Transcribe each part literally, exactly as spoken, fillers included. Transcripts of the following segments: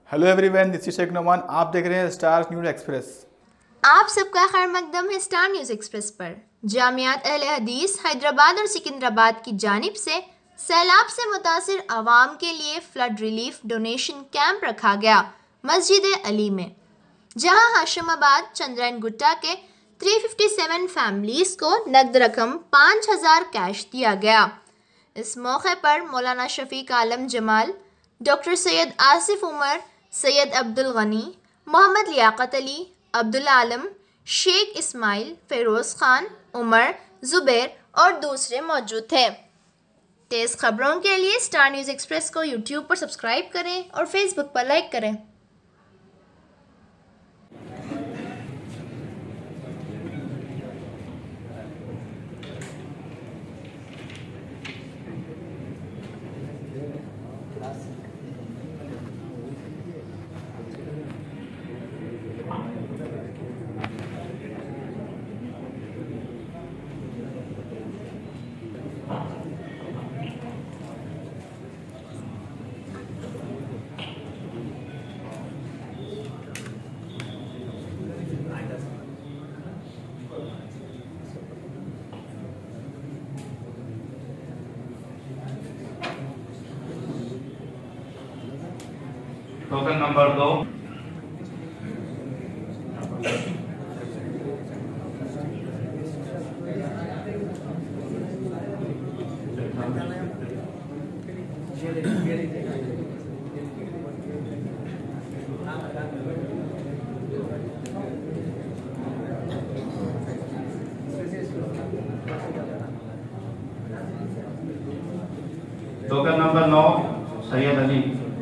Hello everyone, this is Sheikh Noman. आप देख रहे हैं स्टार न्यूज़ एक्सप्रेस। आप सबका खैर मकदम है स्टार न्यूज़ एक्सप्रेस पर। जामियात अहले हदीस हैदराबाद और सिकंदराबाद की जानिब से सैलाब से मुतासिर आवाम के लिए फ्लड रिलीफ डोनेशन कैंप रखा गया मस्जिद अली में, जहां हाशिमाबाद चंद्रैन गुट्टा के तीन सौ सत्तावन फैमिलीज को नकद रकम पाँच हज़ार कैश दिया गया। इस मौके पर मौलाना शफीक आलम जमाल, डॉक्टर सैयद आसिफ उमर, सैयद अब्दुल गनी, मोहम्मद लियाकत अली, अब्दुल आलम, शेख इस्माइल, फेरोज़ खान, उमर, ज़ुबैर और दूसरे मौजूद थे। तेज़ खबरों के लिए स्टार न्यूज़ एक्सप्रेस को यूट्यूब पर सब्सक्राइब करें और फेसबुक पर लाइक करें। टोकन नंबर दो टोकन नंबर नौ सैयद अली।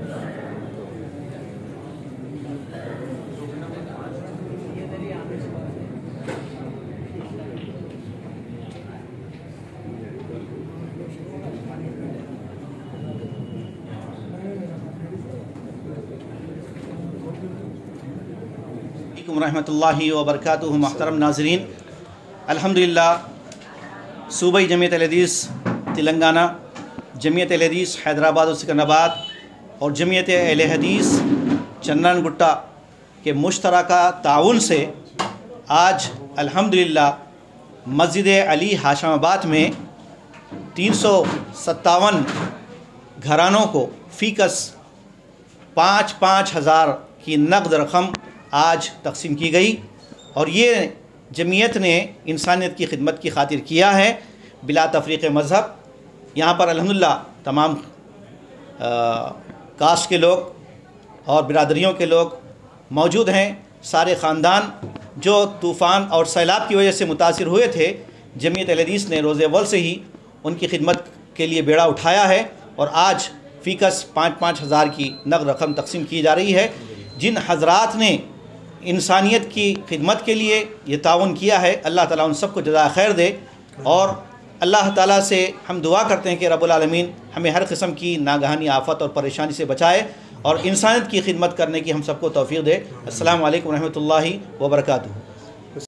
रहमतुल्लाहि व बरकातुहू। मुहतरम नाज़रीन, अल्हम्दुलिल्लाह सूबाई जमीयत अहले हदीस तेलंगाना, जमीयत अहले हदीस हैदराबाद और सिकंदराबाद और जमीयत अहले हदीस चंद्रैन गुट्टा के मुश्तरका ताउन से आज अल्हम्दुलिल्लाह मस्जिद अली हाशिमाबाद में तीन सौ सत्तावन घरानों को फ़ीकस पाँच पाँच हज़ार की नकद रकम आज तकसीम की गई। और ये जमीयत ने इंसानियत की खिदमत की खातिर किया है बिला तफरीक़ मज़हब। यहाँ पर अल्हम्दुलिल्लाह तमाम कास्ट के लोग और बिरादरियों के लोग मौजूद हैं। सारे ख़ानदान जो तूफ़ान और सैलाब की वजह से मुतासिर हुए थे, जमीयत अहले हदीस ने रोज़े अव्वल से ही उनकी खिदमत के लिए बेड़ा उठाया है और आज फ़ीकस पाँच पाँच हज़ार की नकद रकम तकसीम की जा रही है। जिन हज़रात ने इंसानियत की खिदमत के लिए ये ताउन किया है, अल्लाह ताला उन सबको जज़ा खैर दे। और अल्लाह ताला से हम दुआ करते हैं कि रब्बुल आलमीन हमें हर किस्म की नागहानी आफत और परेशानी से बचाए और इंसानियत की खिदमत करने की हम सबको तौफ़ीक़ दे। अस्सलामु अलैकुम रहमतुल्लाहि व बरकातुहू।